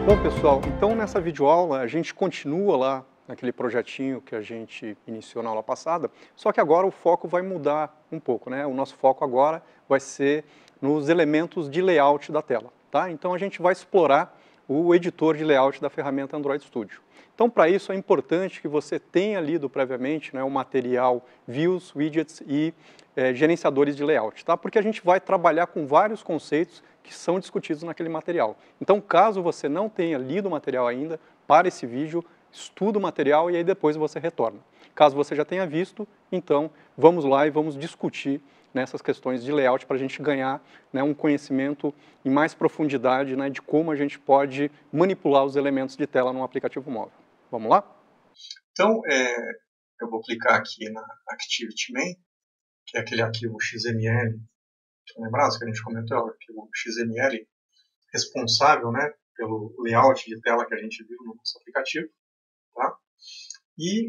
Bom, pessoal, então nessa videoaula a gente continua lá naquele projetinho que a gente iniciou na aula passada, só que agora o foco vai mudar um pouco, né? O nosso foco agora vai ser nos elementos de layout da tela, tá? Então a gente vai explorar o editor de layout da ferramenta Android Studio. Então, para isso é importante que você tenha lido previamente, né, o material Views, Widgets e gerenciadores de layout, tá? Porque a gente vai trabalhar com vários conceitos que são discutidos naquele material. Então, caso você não tenha lido o material ainda, para esse vídeo, estuda o material e aí depois você retorna. Caso você já tenha visto, então vamos lá e vamos discutir nessas questões de layout para a gente ganhar, né, um conhecimento em mais profundidade, né, de como a gente pode manipular os elementos de tela num aplicativo móvel. Vamos lá? Então, eu vou clicar aqui na ActivityMain, que é aquele arquivo XML, estão lembrados que a gente comentou, o arquivo XML responsável, né, pelo layout de tela que a gente viu no nosso aplicativo. Tá? E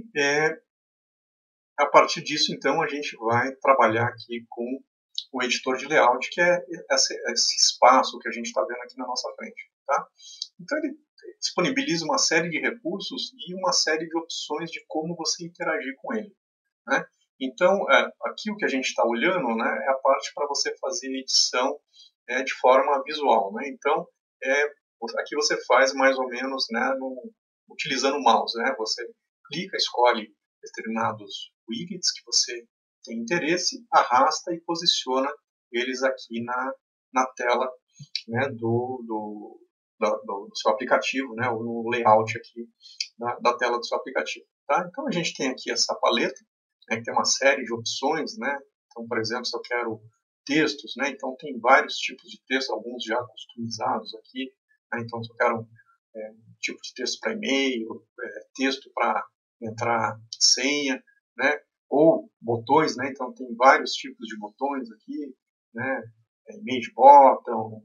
a partir disso, então, a gente vai trabalhar aqui com o editor de layout, que é esse espaço que a gente está vendo aqui na nossa frente. Tá? Então, ele disponibiliza uma série de recursos e uma série de opções de como você interagir com ele. Né? Então, aqui o que a gente está olhando, né, é a parte para você fazer edição de forma visual. Né? Então, aqui você faz mais ou menos, né, utilizando o mouse. Né? Você clica, escolhe determinados widgets que você tem interesse, arrasta e posiciona eles aqui na tela, né, do seu aplicativo, né, ou no layout aqui da tela do seu aplicativo. Tá? Então, a gente tem aqui essa paleta, né, que tem uma série de opções. Né? Então, por exemplo, se eu quero textos, né, então tem vários tipos de texto, alguns já customizados aqui. Né? Então, se eu quero tipo de texto para e-mail, texto para entrar senha, né? Ou botões, né? Então tem vários tipos de botões aqui, né? Image button,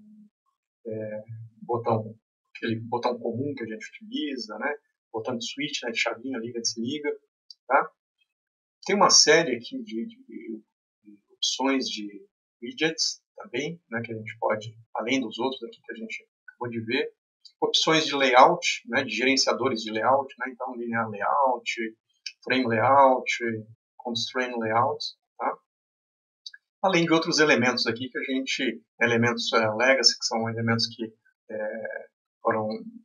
aquele botão comum que a gente utiliza, né? Botão de switch, né? De chavinha, liga, desliga, tá? Tem uma série aqui de opções de widgets também, né? Que a gente pode, além dos outros aqui que a gente acabou de ver, opções de layout, né, de gerenciadores de layout, né, então linear layout, frame layout, constraint layout, tá? Além de outros elementos aqui que a gente, elementos legacy, que são elementos que foram,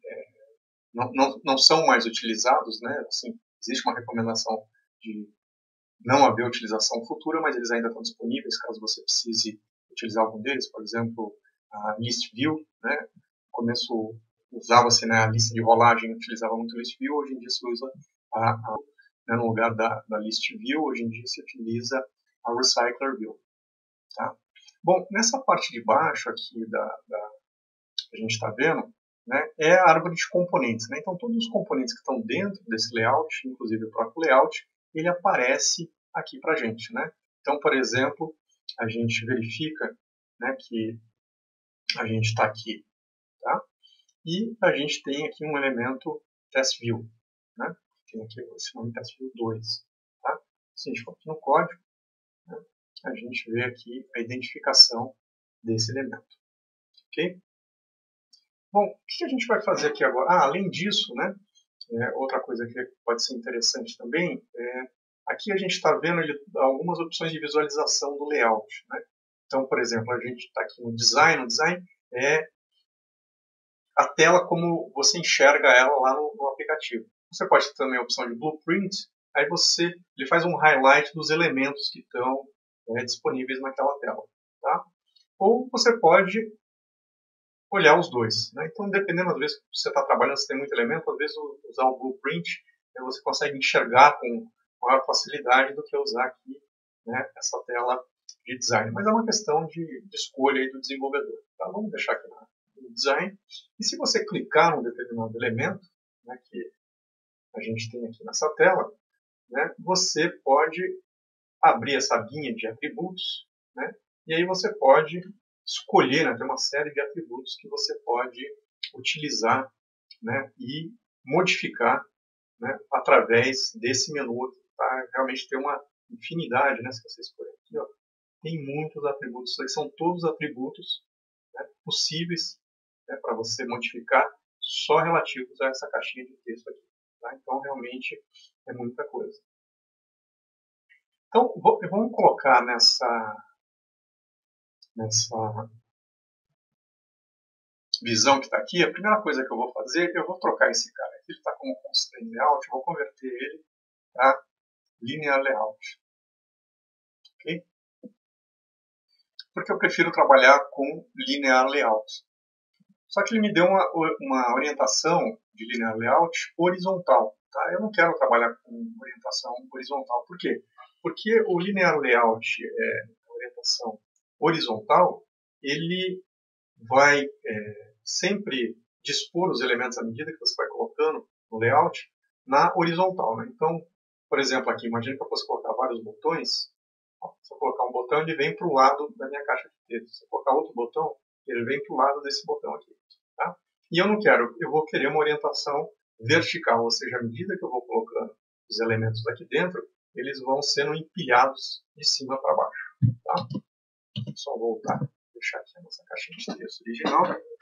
não são mais utilizados, né, assim, existe uma recomendação de não haver utilização futura, mas eles ainda estão disponíveis caso você precise utilizar algum deles, por exemplo, a list view, né, no começo usava-se, né, a lista de rolagem, utilizava muito list view, hoje em dia se usa né, no lugar da list view, hoje em dia se utiliza a recycler view. Tá? Bom, nessa parte de baixo aqui que a gente está vendo, né, é a árvore de componentes. Né? Então todos os componentes que estão dentro desse layout, inclusive o próprio layout, ele aparece aqui para a gente. Né? Então, por exemplo, a gente verifica, né, que a gente está aqui, tá? E a gente tem aqui um elemento TestView, né? Tem aqui esse nome TestView 2. Tá? Se a gente for aqui no código, né, a gente vê aqui a identificação desse elemento. Ok? Bom, o que a gente vai fazer aqui agora? Além disso, né, outra coisa que pode ser interessante também, aqui a gente está vendo algumas opções de visualização do layout. Né? Então, por exemplo, a gente está aqui no design. O design é a tela como você enxerga ela lá no aplicativo. Você pode ter também a opção de blueprint, aí ele faz um highlight dos elementos que estão disponíveis naquela tela. Tá? Ou você pode olhar os dois. Né? Então, dependendo, às vezes, você está trabalhando, você tem muito elemento, às vezes usar o blueprint, você consegue enxergar com maior facilidade do que usar aqui, né, essa tela de design. Mas é uma questão de escolha aí do desenvolvedor. Tá? Vamos deixar aqui no design. E se você clicar num determinado elemento, né, que a gente tem aqui nessa tela, né, você pode abrir essa linha de atributos, né, e aí você pode escolher, né, tem uma série de atributos que você pode utilizar, né, e modificar, né, através desse menu. Tá? Realmente tem uma infinidade, né, se você escolher aqui, ó, tem muitos atributos, são todos atributos, né, possíveis, né, para você modificar só relativos a essa caixinha de texto aqui. Tá? Então, realmente, é muita coisa. Então, vamos colocar nessa visão que está aqui, a primeira coisa que eu vou fazer, eu vou trocar esse cara aqui, ele está como constraint layout, eu vou converter ele para linear layout. Ok? Porque eu prefiro trabalhar com linear layout. Só que ele me deu uma orientação de linear layout horizontal. Tá? Eu não quero trabalhar com orientação horizontal. Por quê? Porque o linear layout, orientação horizontal, ele vai sempre dispor os elementos à medida que você vai colocando no layout na horizontal. Né? Então, por exemplo, aqui, imagine que eu fosse colocar vários botões. Se eu colocar um botão, ele vem para o lado da minha caixa de texto. Se eu colocar outro botão, ele vem para o lado desse botão aqui. Tá? E eu não quero, eu vou querer uma orientação vertical, ou seja, à medida que eu vou colocando os elementos aqui dentro, eles vão sendo empilhados de cima para baixo. Tá? Só voltar, deixar aqui a nossa caixinha de texto original.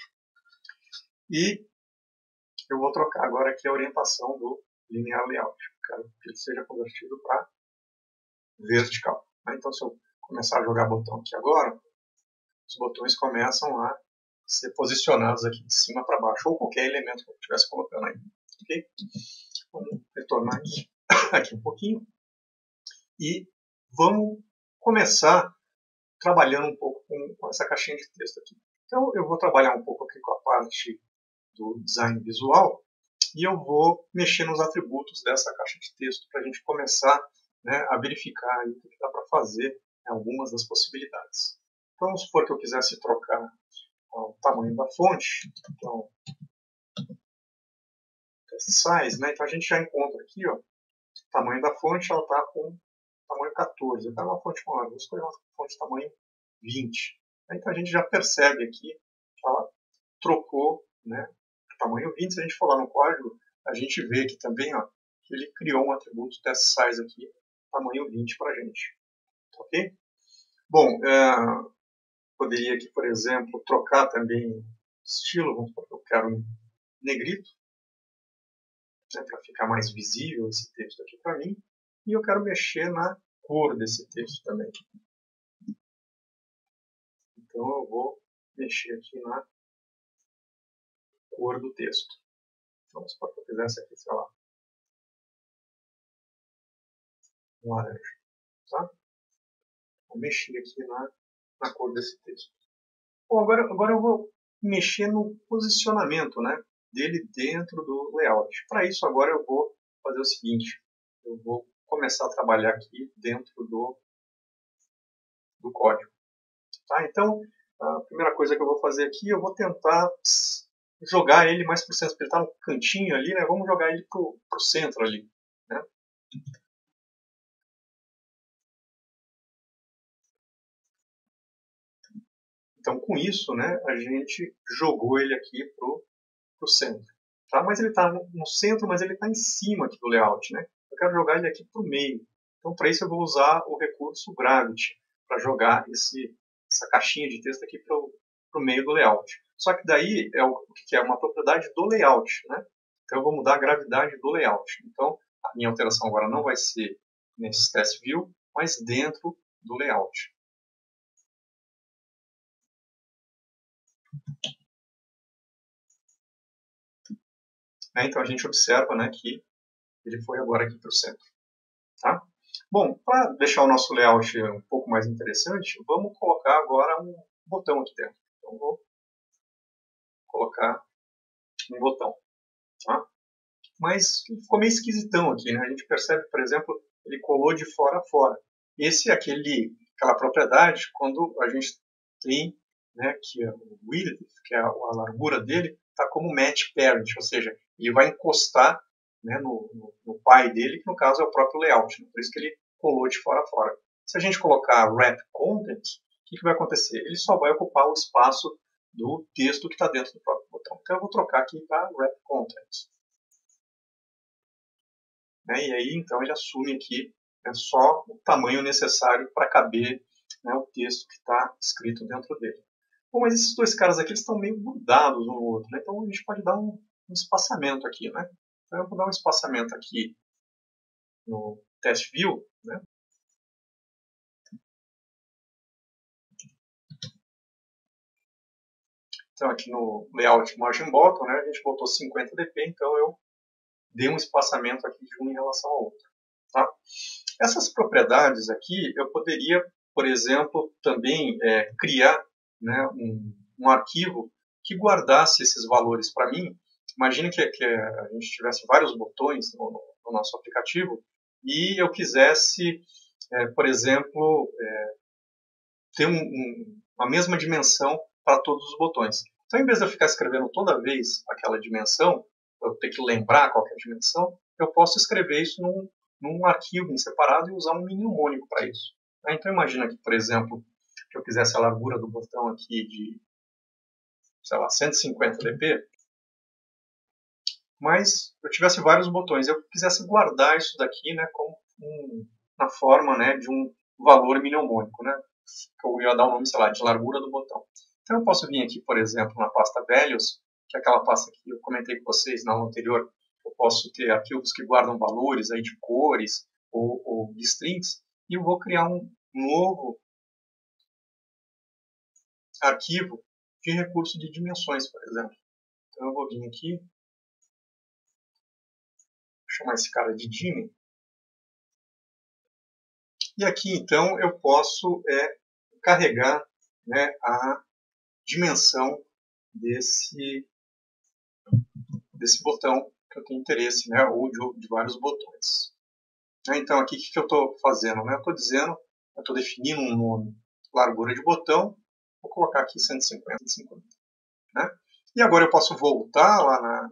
E eu vou trocar agora aqui a orientação do linear layout. Eu quero que ele seja convertido para vertical. Então, se eu começar a jogar botão aqui agora, os botões começam a ser posicionados aqui de cima para baixo, ou qualquer elemento que eu estivesse colocando aí. Okay? Vamos retornar aqui um pouquinho. E vamos começar trabalhando um pouco com essa caixinha de texto aqui. Então, eu vou trabalhar um pouco aqui com a parte do design visual e eu vou mexer nos atributos dessa caixa de texto para a gente começar, né, a verificar aí o que dá para fazer, né, algumas das possibilidades. Então, vamos supor que eu quisesse trocar o tamanho da fonte. Então, size, né? Então a gente já encontra aqui, ó, o tamanho da fonte, ela está com tamanho 14. Eu quero uma fonte maior, vou escolher uma fonte de tamanho 20. Então a gente já percebe aqui que ela trocou, né, tamanho 20. Se a gente for lá no código, a gente vê aqui também, ó, que ele criou um atributo test size aqui, tamanho 20 para a gente. Ok? Bom, poderia aqui, por exemplo, trocar também estilo. Vamos supor que eu quero um negrito, né, para ficar mais visível esse texto aqui para mim. E eu quero mexer na cor desse texto também. Então eu vou mexer aqui na cor do texto. Então, se eu fizesse aqui, sei lá, um laranja. Tá? Vou mexer aqui na cor desse texto. Bom, agora eu vou mexer no posicionamento, né, dele dentro do layout. Para isso, agora eu vou fazer o seguinte. Eu vou começar a trabalhar aqui dentro do código. Tá? Então, a primeira coisa que eu vou fazer aqui, eu vou tentar jogar ele mais para o centro. Ele está no cantinho ali, né? Vamos jogar ele para o centro ali. Né? Então, com isso, né, a gente jogou ele aqui para o centro. Tá? Mas ele está no centro, mas ele está em cima aqui do layout. Né? Eu quero jogar ele aqui para o meio. Então, para isso, eu vou usar o recurso Gravity para jogar essa caixinha de texto aqui para o meio do layout. Só que daí o que é uma propriedade do layout. Né? Então, eu vou mudar a gravidade do layout. Então, a minha alteração agora não vai ser nesse test view, mas dentro do layout. Então a gente observa, né, que ele foi agora aqui para o centro. Tá? Bom, para deixar o nosso layout um pouco mais interessante, vamos colocar agora um botão aqui dentro. Então vou colocar um botão. Tá? Mas ficou meio esquisitão aqui. Né? A gente percebe, por exemplo, ele colou de fora a fora. Esse é aquela propriedade quando a gente tem, né, que o width, que é a largura dele, está como match parent, ou seja, ele vai encostar, né, no pai dele, que no caso é o próprio layout. Né? Por isso que ele colou de fora a fora. Se a gente colocar wrap content, o que vai acontecer? Ele só vai ocupar o espaço do texto que está dentro do próprio botão. Então eu vou trocar aqui para wrap content. Né? E aí então ele assume aqui, né, só o tamanho necessário para caber, né, o texto que está escrito dentro dele. Bom, mas esses dois caras aqui estão meio grudados um no outro. Né? Então a gente pode dar um espaçamento aqui, né? Então eu vou dar um espaçamento aqui no Test View, né? Então aqui no Layout Margin Bottom, né, a gente botou 50 dp, então eu dei um espaçamento aqui de um em relação ao outro. Tá? Essas propriedades aqui, eu poderia, por exemplo, também criar, né, um arquivo que guardasse esses valores para mim. Imagine que a gente tivesse vários botões no nosso aplicativo e eu quisesse, por exemplo, ter a mesma dimensão para todos os botões. Então, em vez de eu ficar escrevendo toda vez aquela dimensão, eu ter que lembrar qual é a dimensão, eu posso escrever isso num arquivo em separado e usar um mnemônico para isso. Então, imagina que, por exemplo, que eu quisesse a largura do botão aqui de, sei lá, 150 dp, mas eu tivesse vários botões, eu quisesse guardar isso daqui, né, como na forma, né, de um valor mnemônico, né, que eu ia dar o nome, sei lá, de largura do botão. Então eu posso vir aqui, por exemplo, na pasta Values, que é aquela pasta que eu comentei com vocês na aula anterior. Eu posso ter arquivos que guardam valores aí de cores ou de strings, e eu vou criar um novo arquivo de recurso de dimensões, por exemplo. Então eu vou vir aqui, vou chamar esse cara de Dim. E aqui, então, eu posso carregar, né, a dimensão desse botão que eu tenho interesse, né, ou de vários botões. Então, aqui, o que eu estou fazendo? Né? Eu estou definindo um nome, largura de botão, vou colocar aqui 150. Né? E agora eu posso voltar lá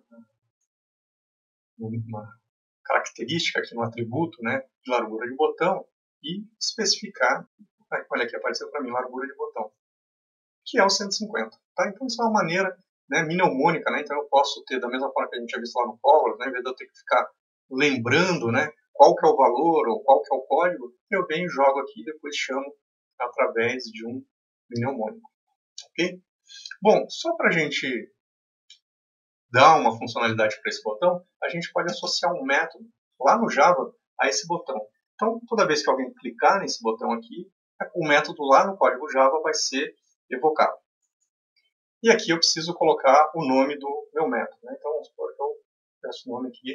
numa característica, aqui no atributo, né, de largura de botão, e especificar, olha aqui, apareceu para mim, largura de botão, que é o 150. Tá? Então, isso é uma maneira, né, mnemônica, né? Então eu posso ter, da mesma forma que a gente tinha visto lá no Power, né, em vez de eu ter que ficar lembrando, né, qual que é o valor ou qual que é o código, eu venho, jogo aqui e depois chamo através de um mnemônico. Ok? Bom, só para a gente dar uma funcionalidade para esse botão, a gente pode associar um método lá no Java a esse botão. Então, toda vez que alguém clicar nesse botão aqui, o método lá no código Java vai ser evocado. E aqui eu preciso colocar o nome do meu método. Né? Então, vamos supor que eu peço o nome aqui,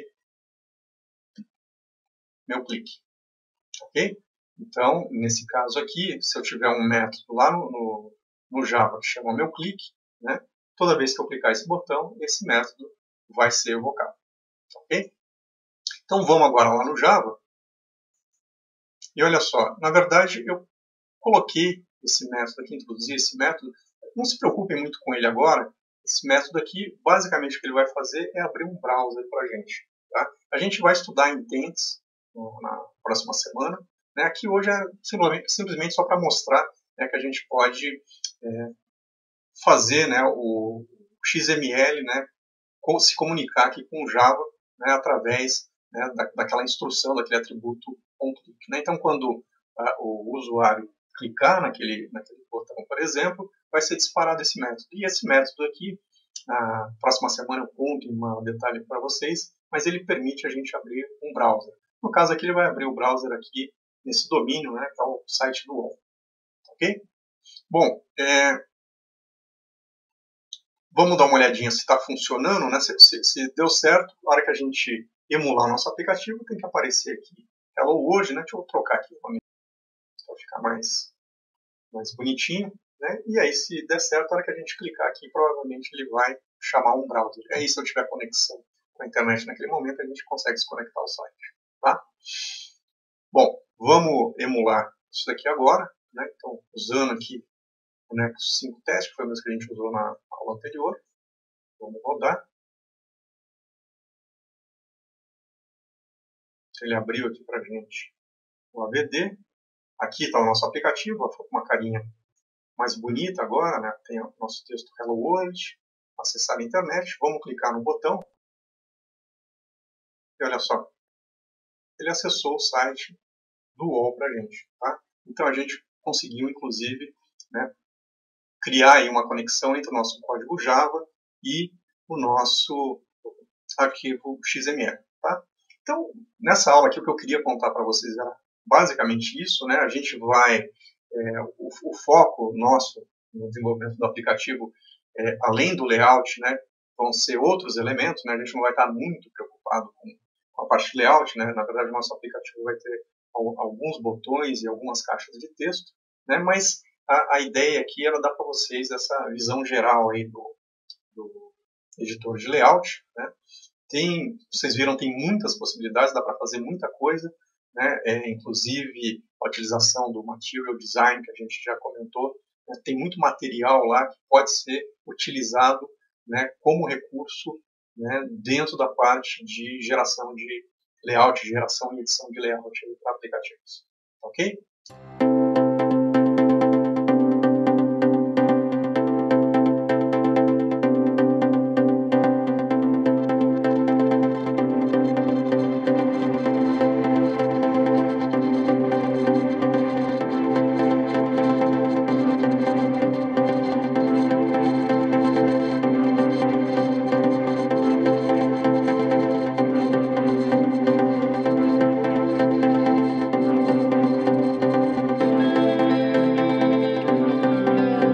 meu clique. Ok? Então, nesse caso aqui, se eu tiver um método lá no Java que chama meu clique, né? Toda vez que eu clicar esse botão, esse método vai ser evocado. Ok? Então, vamos agora lá no Java. E olha só, na verdade, eu coloquei esse método aqui, introduzi esse método. Não se preocupem muito com ele agora. Esse método aqui, basicamente, o que ele vai fazer é abrir um browser para a gente. Tá? A gente vai estudar intents na próxima semana. Né? Aqui hoje é simplesmente só para mostrar, né, que a gente pode fazer, né, o XML, né, se comunicar aqui com o Java, né, através, né, daquela instrução, daquele atributo onClick. Né? Então, quando o usuário clicar naquele botão, por exemplo, vai ser disparado esse método. E esse método aqui, na próxima semana eu conto em um detalhe para vocês, mas ele permite a gente abrir um browser. No caso aqui, ele vai abrir o browser aqui nesse domínio, né, que é o site do UOL. Ok? Bom, vamos dar uma olhadinha se está funcionando, né? Se deu certo. Na hora que a gente emular nosso aplicativo, tem que aparecer aqui Hello hoje, né? Deixa eu trocar aqui para ficar mais bonitinho. Né? E aí, se der certo, na hora que a gente clicar aqui, provavelmente ele vai chamar um browser. E aí, se eu tiver conexão com a internet naquele momento, a gente consegue se conectar ao site. Tá? Bom, vamos emular isso daqui agora. Né? Então, usando aqui o Nexus 5 Test, que foi o mesmo que a gente usou na aula anterior. Vamos rodar. Ele abriu aqui para a gente o AVD. Aqui está o nosso aplicativo, uma carinha mais bonita agora, né? Tem o nosso texto Hello World, acessar a internet, vamos clicar no botão e olha só, ele acessou o site do UOL para a gente. Tá? Então a gente conseguiu, inclusive, né, criar aí uma conexão entre o nosso código Java e o nosso arquivo XML. Tá? Então, nessa aula aqui, o que eu queria contar para vocês era basicamente isso. Né? A gente vai, o foco nosso no desenvolvimento do aplicativo, além do layout, né, vão ser outros elementos. Né? A gente não vai estar muito preocupado com a parte de layout. Né? Na verdade, o nosso aplicativo vai ter alguns botões e algumas caixas de texto, né? Mas a ideia aqui era dar para vocês essa visão geral aí do editor de layout. Né? Vocês viram, tem muitas possibilidades, dá para fazer muita coisa, né? Inclusive a utilização do Material Design, que a gente já comentou, né? Tem muito material lá que pode ser utilizado, né, como recurso, né, dentro da parte de geração de layout, geração e edição de layout para aplicativos. Ok?